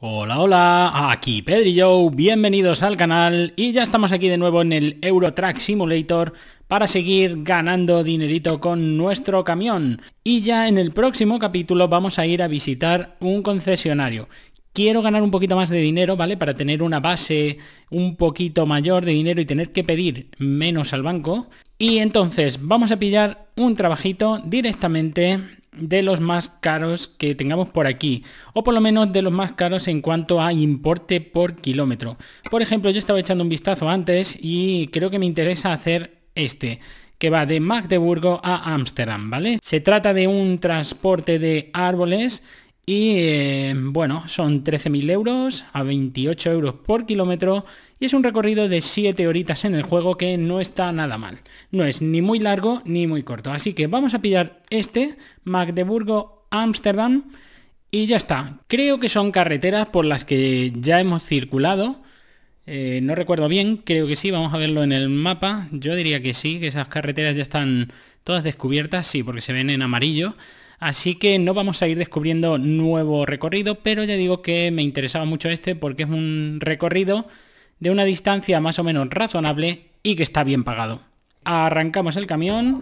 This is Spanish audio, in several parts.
Hola, hola, aquí Pedrillo, bienvenidos al canal y ya estamos aquí de nuevo en el Euro Truck Simulator para seguir ganando dinerito con nuestro camión. Y ya en el próximo capítulo vamos a ir a visitar un concesionario. Quiero ganar un poquito más de dinero, ¿vale? Para tener una base un poquito mayor de dinero y tener que pedir menos al banco. Y entonces vamos a pillar un trabajito directamente de los más caros que tengamos por aquí, o por lo menos de los más caros en cuanto a importe por kilómetro. Por ejemplo, yo estaba echando un vistazo antes y creo que me interesa hacer este, que va de Magdeburgo a Ámsterdam, ¿vale? Se trata de un transporte de árboles y bueno, son 13.000 euros a 28 euros por kilómetro y es un recorrido de 7 horitas en el juego que no está nada mal. No es ni muy largo ni muy corto. Así que vamos a pillar este, Magdeburgo Ámsterdam, y ya está. Creo que son carreteras por las que ya hemos circulado. No recuerdo bien, creo que sí, vamos a verlo en el mapa. Yo diría que sí, que esas carreteras ya están todas descubiertas, sí, porque se ven en amarillo. Así que no vamos a ir descubriendo nuevo recorrido, pero ya digo que me interesaba mucho este porque es un recorrido de una distancia más o menos razonable y que está bien pagado. Arrancamos el camión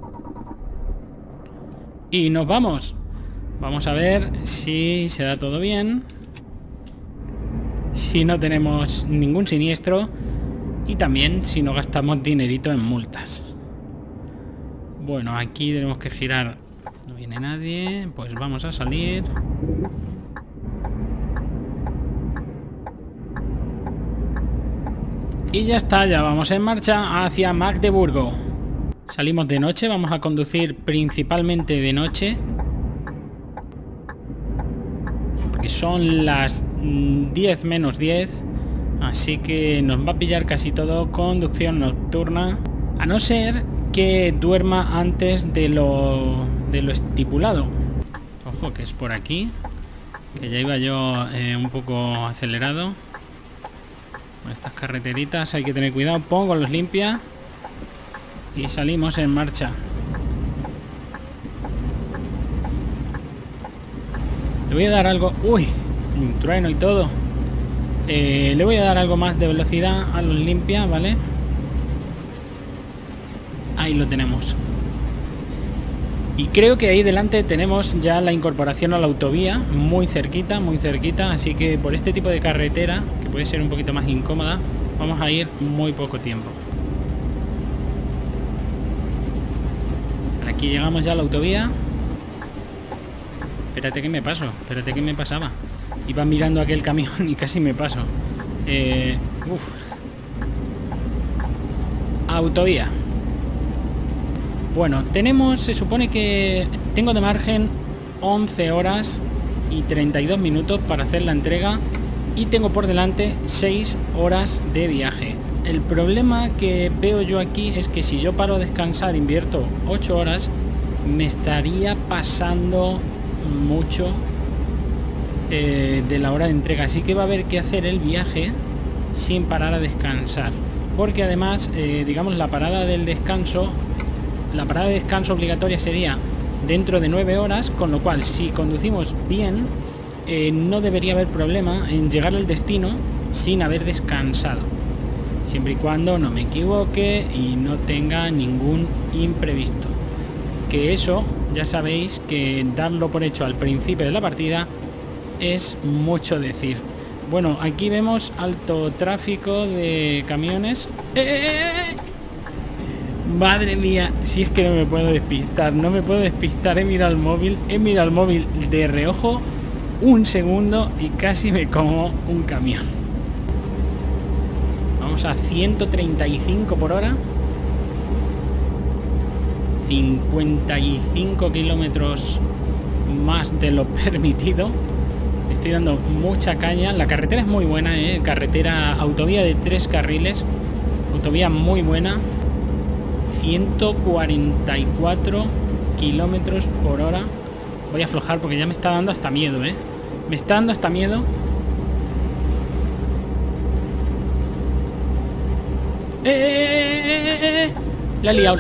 y nos vamos. Vamos a ver si se da todo bien, si no tenemos ningún siniestro y también si no gastamos dinerito en multas. Bueno, aquí tenemos que girar. No viene nadie, pues vamos a salir. Y ya está, ya vamos en marcha hacia Magdeburgo. Salimos de noche, vamos a conducir principalmente de noche, porque son las 10 menos 10, así que nos va a pillar casi todo conducción nocturna, a no ser que duerma antes de lo estipulado. Ojo, que es por aquí, que ya iba yo un poco acelerado. Con estas carreteritas hay que tener cuidado. Pongo los limpia y salimos en marcha. Le voy a dar algo... ¡Uy! Un trueno y todo. Le voy a dar algo más de velocidad a los limpia, ¿vale? Ahí lo tenemos. Y creo que ahí delante tenemos ya la incorporación a la autovía, muy cerquita, así que por este tipo de carretera, que puede ser un poquito más incómoda, vamos a ir muy poco tiempo. Aquí llegamos ya a la autovía. Espérate que me paso, espérate que me pasaba. Iba mirando aquel camión y casi me paso. Autovía. Bueno, tenemos, se supone que tengo de margen 11 horas y 32 minutos para hacer la entrega y tengo por delante 6 horas de viaje. El problema que veo yo aquí es que si yo paro a descansar, invierto 8 horas, me estaría pasando mucho de la hora de entrega. Así que va a haber que hacer el viaje sin parar a descansar. Porque además, digamos, la parada de descanso obligatoria sería dentro de 9 horas, con lo cual si conducimos bien, no debería haber problema en llegar al destino sin haber descansado, siempre y cuando no me equivoque y no tenga ningún imprevisto, que eso ya sabéis que darlo por hecho al principio de la partida es mucho decir. Bueno, aquí vemos alto tráfico de camiones. Madre mía, si es que no me puedo despistar, he mirado el móvil de reojo un segundo y casi me como un camión. Vamos a 135 por hora, 55 kilómetros más de lo permitido. Estoy dando mucha caña, la carretera es muy buena, autovía de 3 carriles, autovía muy buena. 144 kilómetros por hora. Voy a aflojar porque ya me está dando hasta miedo, me está dando hasta miedo. La he liado.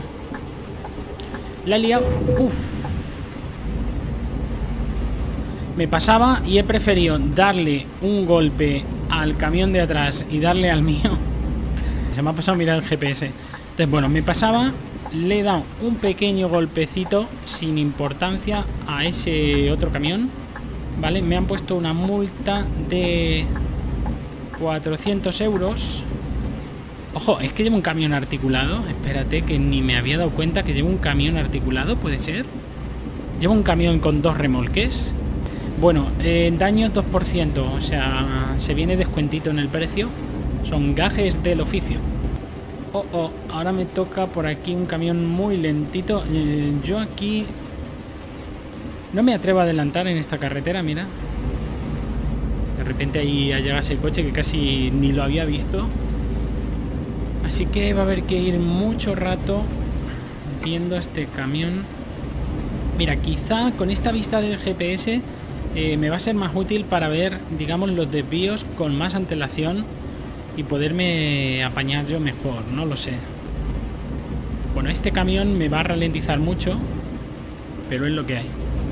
Uf. Me pasaba y he preferido darle un golpe al camión de atrás y darle al mío. Se me ha pasado mirar el GPS. Entonces, bueno, me pasaba, le he dado un pequeño golpecito sin importancia a ese otro camión, ¿vale? Me han puesto una multa de 400 euros. Ojo, es que llevo un camión articulado. Espérate, que ni me había dado cuenta que llevo un camión articulado, ¿puede ser? Llevo un camión con 2 remolques. Bueno, daño 2%, o sea, se viene descuentito en el precio. Son gajes del oficio. Oh, ahora me toca por aquí un camión muy lentito. Yo aquí no me atrevo a adelantar en esta carretera, mira. De repente ahí ha llegado ese coche que casi ni lo había visto. Así que va a haber que ir mucho rato viendo este camión. Mira, quizá con esta vista del GPS me va a ser más útil para ver, digamos, los desvíos con más antelación y poderme apañar yo mejor, no lo sé. Bueno, este camión me va a ralentizar mucho, pero es lo que hay.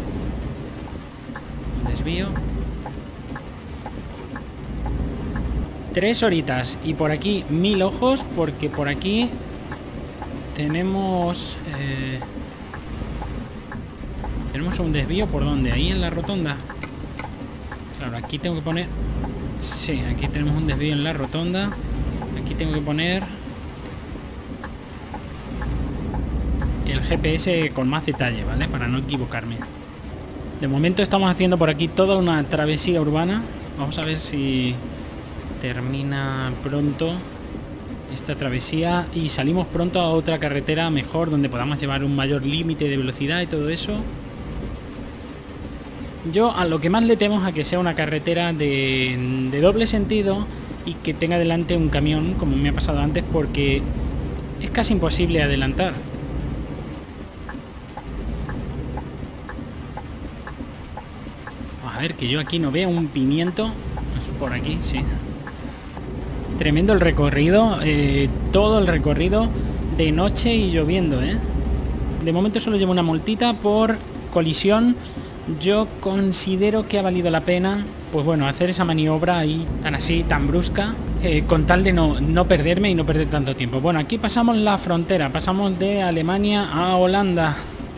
Un desvío. 3 horitas y por aquí 1000 ojos, porque por aquí tenemos un desvío. ¿Por dónde? Ahí en la rotonda. Claro, aquí tengo que poner... Sí, aquí tenemos un desvío en la rotonda. Aquí tengo que poner el GPS con más detalle, ¿vale? Para no equivocarme. De momento estamos haciendo por aquí toda una travesía urbana. Vamos a ver si termina pronto esta travesía y salimos pronto a otra carretera mejor, donde podamos llevar un mayor límite de velocidad y todo eso. Yo a lo que más le temo es a que sea una carretera de doble sentido y que tenga delante un camión, como me ha pasado antes, porque es casi imposible adelantar. A ver, que yo aquí no veo un pimiento. Por aquí, sí. Tremendo el recorrido, todo el recorrido de noche y lloviendo, ¿eh? De momento solo llevo una multita por colisión. Yo considero que ha valido la pena, pues bueno, hacer esa maniobra ahí tan así, tan brusca, con tal de no perderme y no perder tanto tiempo. Bueno, aquí pasamos la frontera, pasamos de Alemania a Holanda.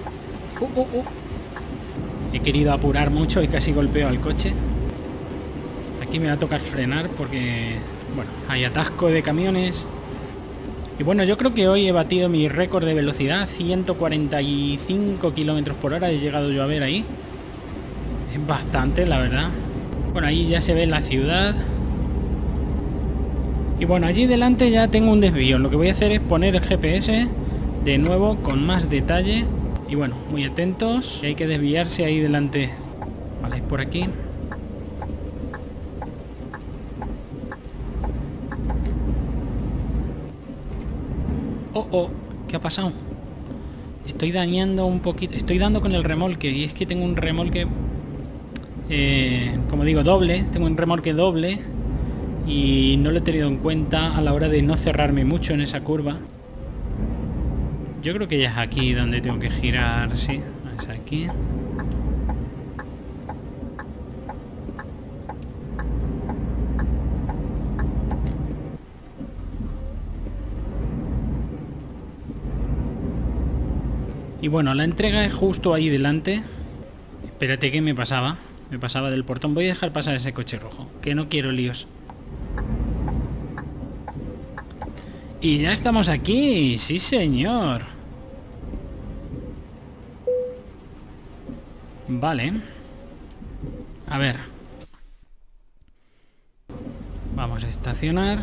He querido apurar mucho y casi golpeo al coche. Aquí me va a tocar frenar porque, bueno, hay atasco de camiones. Y bueno, yo creo que hoy he batido mi récord de velocidad, 145 km por hora he llegado yo a ver ahí. Es bastante, la verdad. Bueno, ahí ya se ve la ciudad. Y bueno, allí delante ya tengo un desvío. Lo que voy a hacer es poner el GPS de nuevo con más detalle. Y bueno, muy atentos. Hay que desviarse ahí delante. Vale, por aquí. Oh, ¿qué ha pasado? Estoy dañando un poquito. Estoy dando con el remolque. Y es que tengo un remolque, como digo, doble. Tengo un remolque doble. Y no lo he tenido en cuenta a la hora de no cerrarme mucho en esa curva. Yo creo que ya es aquí donde tengo que girar. Sí, es aquí. Y bueno, la entrega es justo ahí delante. Espérate, que me pasaba del portón. Voy a dejar pasar ese coche rojo, que no quiero líos. Y ya estamos aquí, sí señor. Vale. A ver. Vamos a estacionar.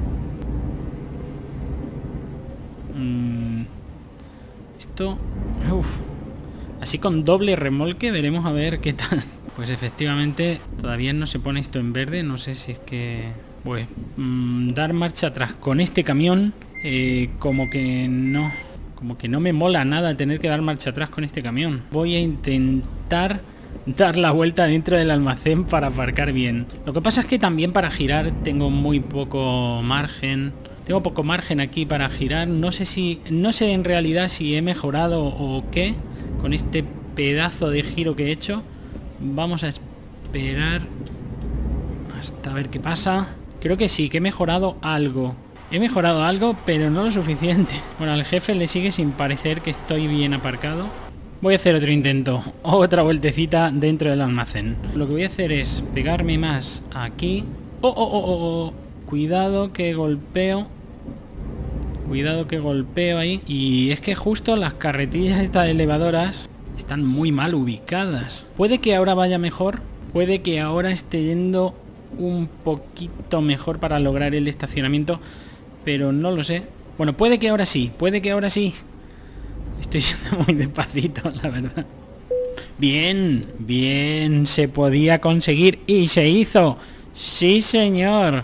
Esto... Uf. Así con doble remolque veremos a ver qué tal. Pues efectivamente todavía no se pone esto en verde. No sé si es que... Pues dar marcha atrás con este camión como que no me mola nada tener que dar marcha atrás con este camión. Voy a intentar dar la vuelta dentro del almacén para aparcar bien. Lo que pasa es que también para girar tengo muy poco margen. Tengo poco margen aquí para girar. No sé en realidad si he mejorado o qué con este pedazo de giro que he hecho. Vamos a esperar hasta ver qué pasa. Creo que sí, que he mejorado algo. He mejorado algo, pero no lo suficiente. Bueno, al jefe le sigue sin parecer que estoy bien aparcado. Voy a hacer otro intento, otra vueltecita dentro del almacén. Lo que voy a hacer es pegarme más aquí. ¡Oh! Cuidado que golpeo. Cuidado que golpeo ahí. Y es que justo las carretillas estas elevadoras están muy mal ubicadas. Puede que ahora vaya mejor. Puede que ahora esté yendo un poquito mejor para lograr el estacionamiento. Pero no lo sé. Bueno, puede que ahora sí. Puede que ahora sí. Estoy siendo muy despacito, la verdad. Bien, bien. Se podía conseguir. Y se hizo. Sí, señor.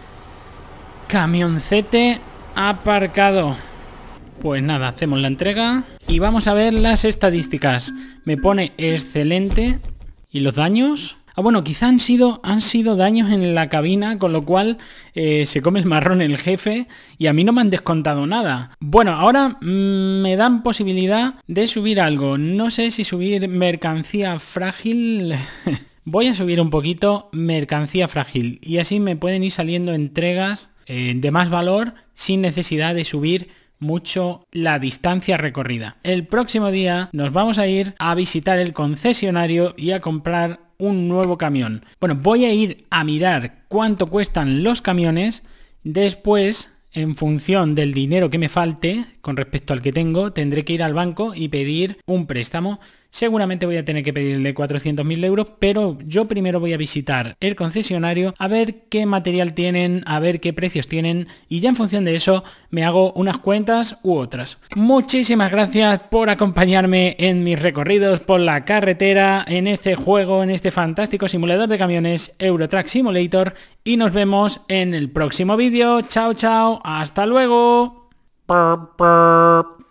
Camioncete aparcado. Pues nada, hacemos la entrega. Y vamos a ver las estadísticas. Me pone excelente. ¿Y los daños? Ah, bueno, quizá han sido daños en la cabina, con lo cual se come el marrón el jefe y a mí no me han descontado nada. Bueno, ahora me dan posibilidad de subir algo. No sé si subir mercancía frágil. Voy a subir un poquito mercancía frágil y así me pueden ir saliendo entregas de más valor sin necesidad de subir mucho la distancia recorrida. El próximo día nos vamos a ir a visitar el concesionario y a comprar un nuevo camión. Bueno, voy a ir a mirar cuánto cuestan los camiones. Después, en función del dinero que me falte con respecto al que tengo, tendré que ir al banco y pedir un préstamo. Seguramente voy a tener que pedirle 400.000 euros, pero yo primero voy a visitar el concesionario a ver qué material tienen, a ver qué precios tienen y ya en función de eso me hago unas cuentas u otras. Muchísimas gracias por acompañarme en mis recorridos por la carretera en este juego, en este fantástico simulador de camiones Euro Truck Simulator y nos vemos en el próximo vídeo. Chao, chao, hasta luego.